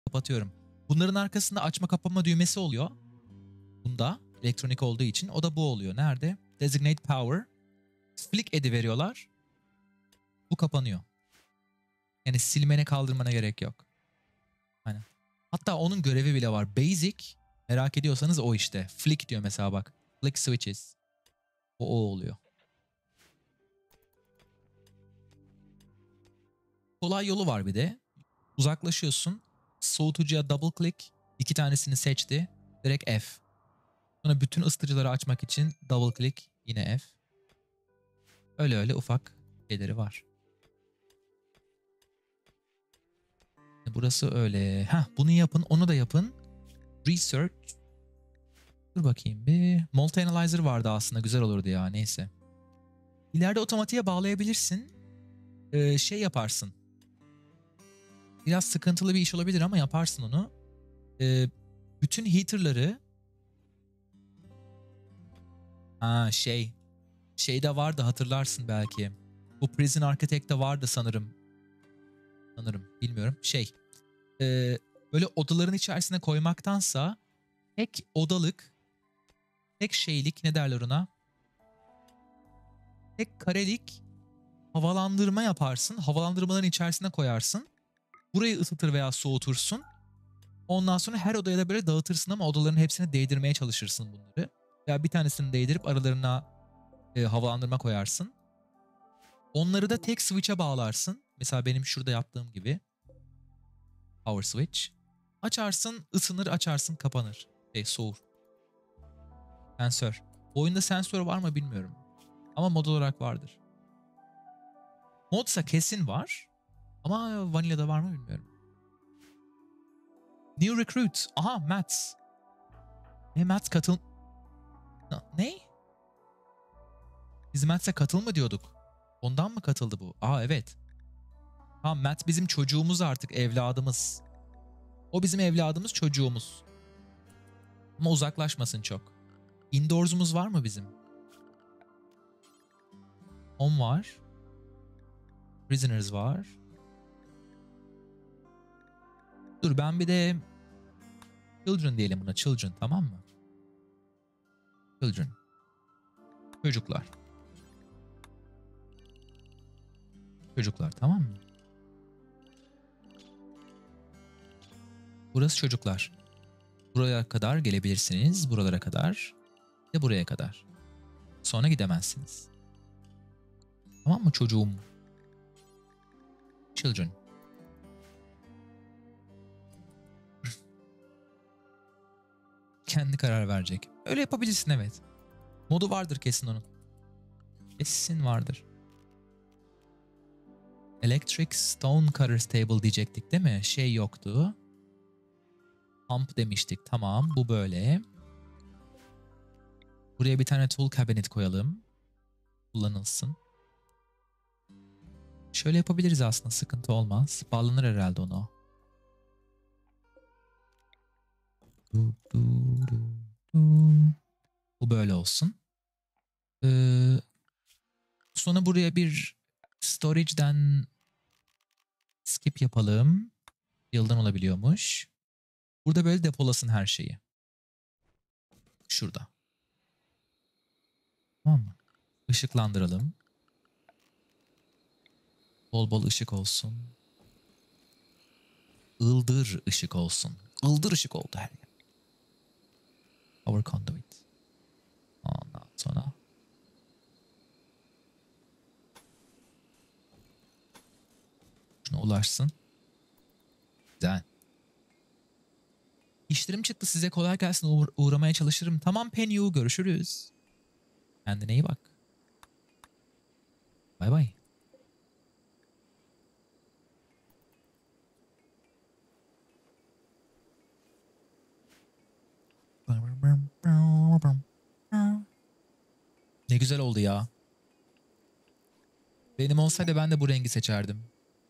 Kapatıyorum. Bunların arkasında açma kapama düğmesi oluyor. Bunda elektronik olduğu için o da bu oluyor. Nerede? Designate power. Flick ediveriyorlar. Bu kapanıyor. Yani silmene kaldırmana gerek yok. Aynen. Hatta onun görevi bile var. Basic, merak ediyorsanız o işte. Flick diyor mesela bak. Flick switches. O oluyor. Kolay yolu var bir de. Uzaklaşıyorsun. Soğutucuya double click. 2 tanesini seçti. Direkt F. Sonra bütün ısıtıcıları açmak için double click. Yine F. Öyle öyle ufak şeyleri var. Burası öyle. Heh, bunu yapın, onu da yapın. Research. Dur bakayım bir. Multi Analyzer vardı aslında, güzel olurdu ya, neyse. İleride otomatiğe bağlayabilirsin. Şey yaparsın. Biraz sıkıntılı bir iş olabilir ama yaparsın onu. Bütün heater'ları şeyde vardı, hatırlarsın belki. Bu Prison Architect'te vardı sanırım. Bilmiyorum. Böyle odaların içerisine koymaktansa tek odalık, tek şeylik, ne derler ona? Tek karelik havalandırma yaparsın. Havalandırmaların içerisine koyarsın. Burayı ısıtır veya soğutursun. Ondan sonra her odaya da böyle dağıtırsın ama odaların hepsine değdirmeye çalışırsın bunları. Veya bir tanesini değdirip aralarına havalandırma koyarsın. Onları da tek switch'e bağlarsın. Mesela benim şurada yaptığım gibi. Power switch. Açarsın, ısınır, açarsın, kapanır. Soğur. Sensör. Bu oyunda sensör var mı bilmiyorum. Ama mod olarak vardır. Modsa kesin var. Ama Vanilla'da var mı bilmiyorum. New Recruit. Aha, Mats. Mats katıl... Ne? Biz Mats'e katıl mı diyorduk? Ondan mı katıldı bu? Aa, evet. Tamam, Mats bizim çocuğumuz artık, evladımız. O bizim evladımız, çocuğumuz. Ama uzaklaşmasın çok. Indoors'umuz var mı bizim? Home var. Prisoners var. Dur, ben bir de Children diyelim buna. Children, tamam mı? Children. Çocuklar. Çocuklar, tamam mı? Burası çocuklar. Buraya kadar gelebilirsiniz. Buralara kadar. Ve buraya kadar. Sonra gidemezsiniz. Tamam mı çocuğum? Children. Kendi karar verecek. Öyle yapabilirsin, evet. Modu vardır kesin onun. Kesin vardır. Electric Stone Cutters Table diyecektik değil mi? Şey yoktu. Pump demiştik. Tamam, bu böyle. Buraya bir tane tool cabinet koyalım. Kullanılsın. Şöyle yapabiliriz aslında, sıkıntı olmaz. Bağlanır herhalde onu. Bu böyle olsun. Sonra buraya bir storage'den skip yapalım. Yıldan olabiliyormuş. Burada böyle depolasın her şeyi. Şurada. Tamam mı? Işıklandıralım. Bol bol ışık olsun. Ildır ışık olsun. Ildır ışık oldu her yer. Power conduit. Ondan sonra şuna ulaşsın. Güzel. İşlerim çıktı, size kolay gelsin, uğramaya çalışırım. Tamam Penyu, görüşürüz. Kendine iyi bak. Bay bay. Ne güzel oldu ya. Benim olsaydı ben de bu rengi seçerdim.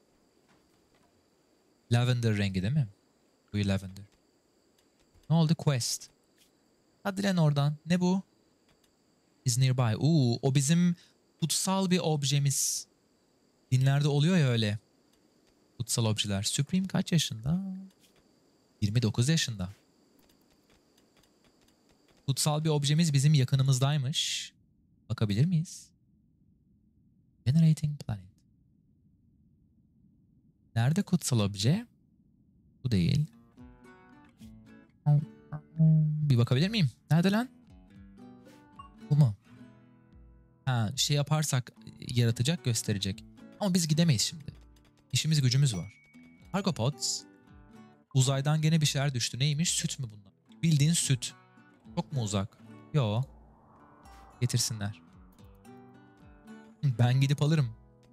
Lavender rengi değil mi? Bu lavender. Ne oldu? Quest. Hadi lan oradan. Ne bu? Is nearby. O bizim kutsal bir objemiz. Dinlerde oluyor ya öyle. Kutsal objeler. Supreme kaç yaşında? 29 yaşında. Kutsal bir objemiz bizim yakınımızdaymış. Bakabilir miyiz? Generating planet. Nerede kutsal obje? Bu değil. Bir bakabilir miyim? Nerede lan? Bu mu? Ha, şey yaparsak yaratacak, gösterecek. Ama biz gidemeyiz şimdi. İşimiz gücümüz var. Argopods. Uzaydan gene bir şeyler düştü. Neymiş? Süt mü bunlar? Bildiğin süt. Çok mu uzak? Yo. Getirsinler. Ben gidip alırım.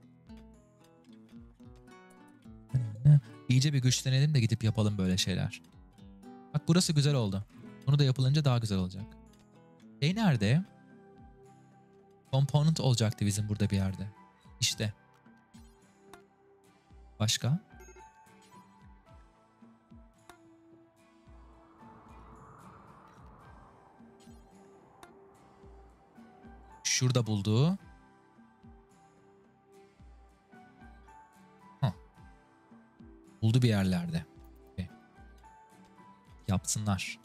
İyice bir güçlenelim de gidip yapalım böyle şeyler. Bak burası güzel oldu. Bunu da yapılınca daha güzel olacak. Şey nerede? Component olacaktı bizim burada bir yerde. İşte. Başka? Şurada bulduğu. Buldu bir yerlerde. Okay. Yapsınlar.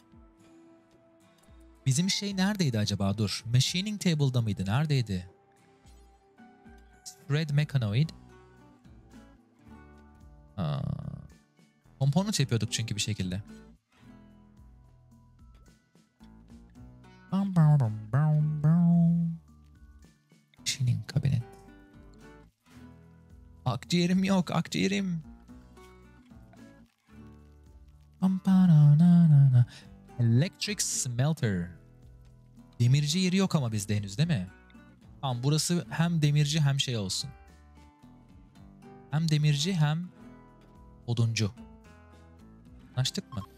Bizim şey neredeydi acaba? Dur. Machining table'da mıydı? Neredeydi? Thread mechanoid. Component yapıyorduk çünkü bir şekilde. Machining cabinet. Akciğerim yok. Akciğerim. Electric smelter. Demirci yeri yok ama bizde henüz değil mi? Tamam, burası hem demirci hem şey olsun. Hem demirci hem oduncu. Anlaştık mı?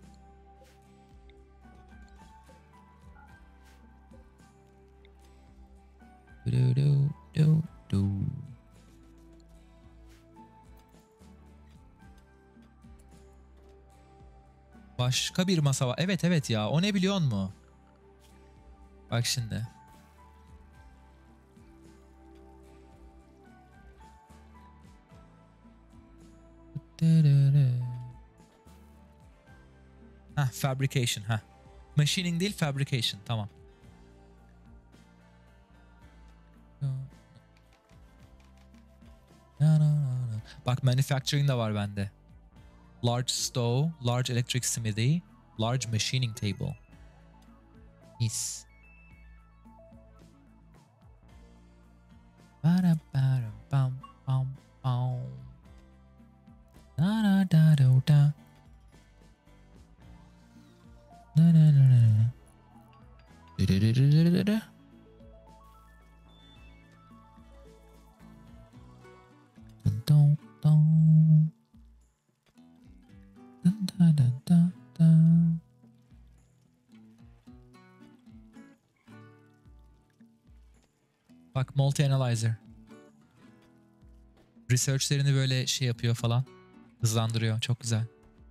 Başka bir masa var. Evet evet ya. O ne biliyor musun? Bak şimdi. Fabrication. Machining değil, fabrication. Tamam. Bak manufacturing de var bende. Large stove, large electric smithy, large machining table. Mis. Bak multi analyzer. Research'lerini böyle şey yapıyor falan. Hızlandırıyor. Çok güzel.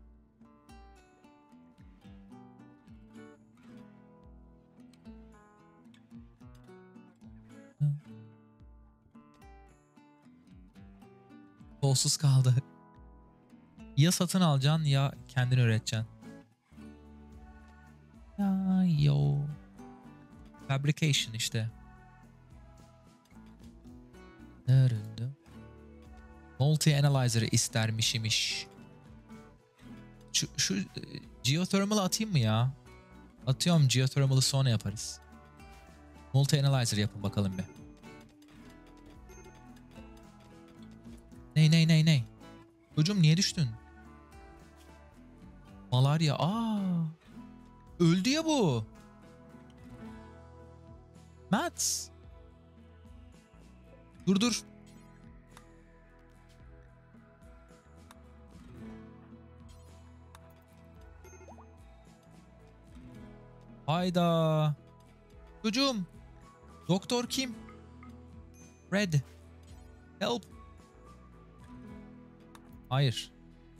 Kolsuz kaldı. Ya satın alacaksın ya kendin üreteceksin. Ya yo. Fabrication işte. Multi analyzer'ı istermiş imiş. Şu geothermal'ı atayım mı ya? Atıyorum, geothermal'ı sonra yaparız. Multi analyzer yapın bakalım bir. Ney? Çocuğum niye düştün? Malaria. Öldü ya bu. Mats. Dur. Hayda. Çocuğum. Doktor kim? Red. Help. Hayır.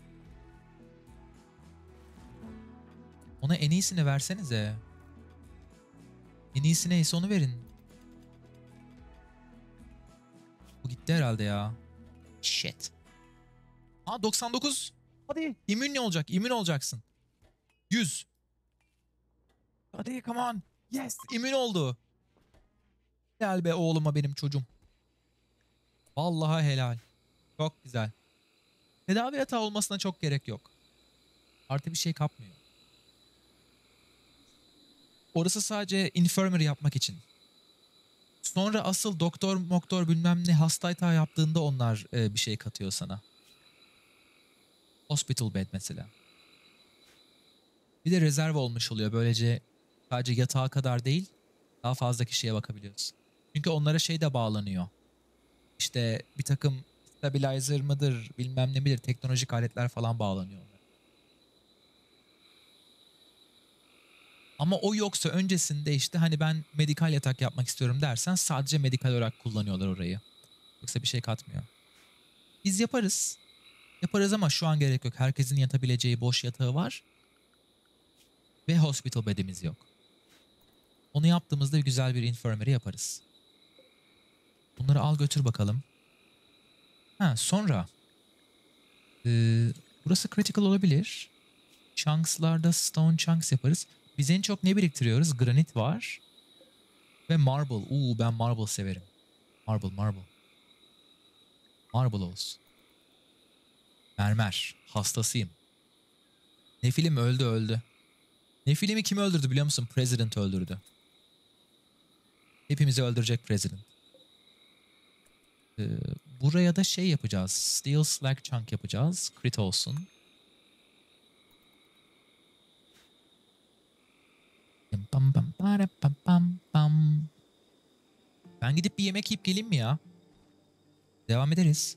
Ona en iyisini versenize. En iyisi neyse onu verin. Bu gitti herhalde ya. Shit. 99. Hadi. İmmün olacak. İmmün olacaksın. 100. Hadi come on. Yes. İmmün oldu. Helal be oğluma benim çocuğum. Vallahi helal. Çok güzel. Tedavi hata olmasına çok gerek yok. Artı bir şey kapmıyor. Orası sadece infirmary yapmak için. Sonra asıl doktor bilmem ne hasta hata yaptığında onlar bir şey katıyor sana. Hospital bed mesela. Bir de rezerv olmuş oluyor. Böylece sadece yatağa kadar değil daha fazla kişiye bakabiliyorsun. Çünkü onlara şey de bağlanıyor. İşte bir takım stabilizer mıdır bilmem ne midir teknolojik aletler falan bağlanıyor onlara. Ama o yoksa öncesinde işte hani ben medikal yatak yapmak istiyorum dersen sadece medikal olarak kullanıyorlar orayı. Yoksa bir şey katmıyor. Biz yaparız. Yaparız ama şu an gerek yok. Herkesin yatabileceği boş yatağı var. Ve hospital bedimiz yok. Onu yaptığımızda güzel bir infirmary yaparız. Bunları al götür bakalım. Ha sonra. Burası critical olabilir. Chunks'larda stone chunks yaparız. Biz en çok ne biriktiriyoruz? Granit var. Ve marble. Ben marble severim. Marble. Marble olsun. Mermer. Hastasıyım. Nefilim öldü. Nefilimi kim öldürdü biliyor musun? President öldürdü. Hepimizi öldürecek President. Ee, Buraya da şey yapacağız. Steel slag chunk yapacağız. Crit olsun. Ben gidip bir yemek yiyip geleyim mi ya? Devam ederiz.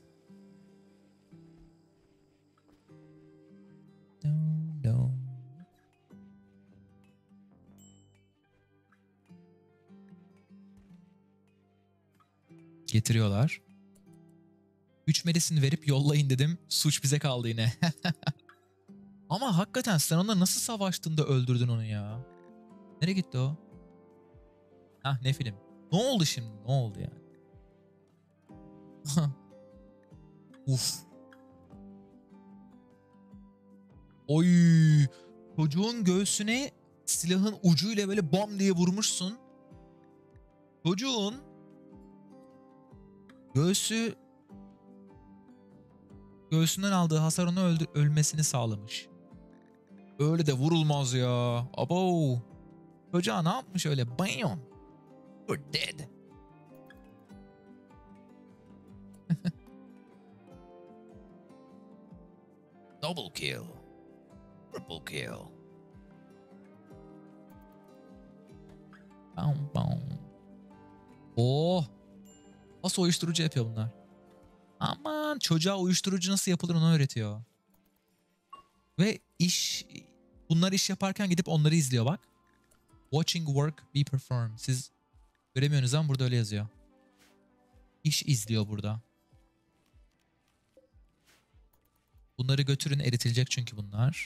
Getiriyorlar. 3 medicine verip yollayın dedim. Suç bize kaldı yine. Ama hakikaten sen onunla nasıl savaştın da öldürdün onu ya? Nereye gitti o? Hah ne film? Ne oldu şimdi? Ne oldu yani? Uf. Oy. Çocuğun göğsüne silahın ucuyla böyle bam diye vurmuşsun. Çocuğun göğsünden aldığı hasar onu ölmesini sağlamış. Öyle de vurulmaz ya. Abo. Çocuğa ne yapmış öyle? Bam. You're dead. Double kill. Triple kill. Bam. Oh. Nasıl uyuşturucu yapıyor bunlar? Aman çocuğa uyuşturucu nasıl yapılır onu öğretiyor. Ve bunlar iş yaparken gidip onları izliyor bak. Watching work be performed. Siz göremiyorsunuz ama burada öyle yazıyor. İş izliyor burada. Bunları götürün eritilecek çünkü bunlar.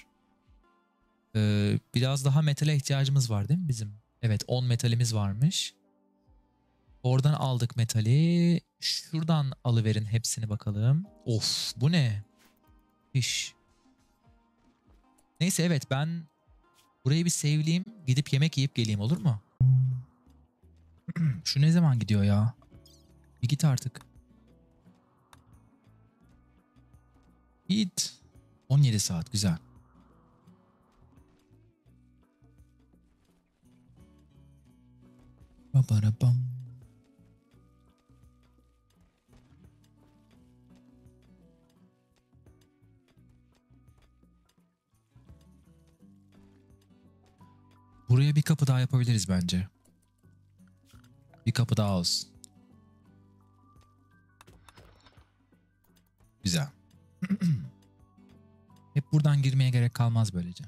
Biraz daha metale ihtiyacımız var değil mi bizim? Evet 10 metalimiz varmış. Oradan aldık metali. Şuradan alıverin hepsini bakalım. Of bu ne? İş. Neyse evet ben burayı bir save'leyeyim. Gidip yemek yiyip geleyim olur mu? Şu ne zaman gidiyor ya? Bir git artık. Git. 17 saat güzel. Babarabam. Buraya bir kapı daha yapabiliriz bence. Bir kapı daha olsun. Güzel. Hep buradan girmeye gerek kalmaz böylece.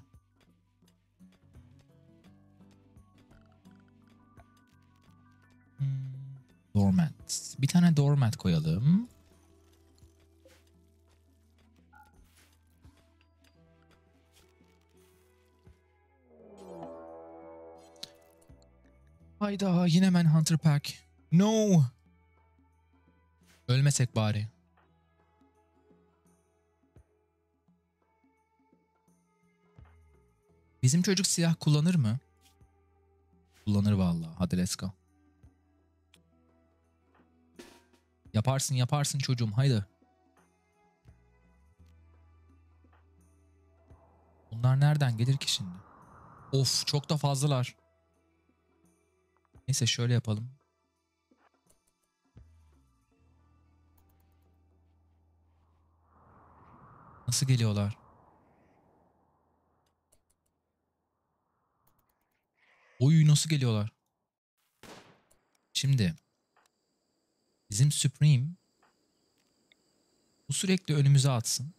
Doormat. Bir tane doormat koyalım. Hayda yine Manhunter Pack. No. Ölmesek bari. Bizim çocuk silah kullanır mı? Kullanır vallahi. Hadi let's go. Yaparsın yaparsın çocuğum, haydi. Bunlar nereden gelir ki şimdi? Of, çok da fazlalar. Neyse şöyle yapalım. Nasıl geliyorlar? Oy, nasıl geliyorlar? Şimdi bizim Supreme bu sürekli önümüze atsın.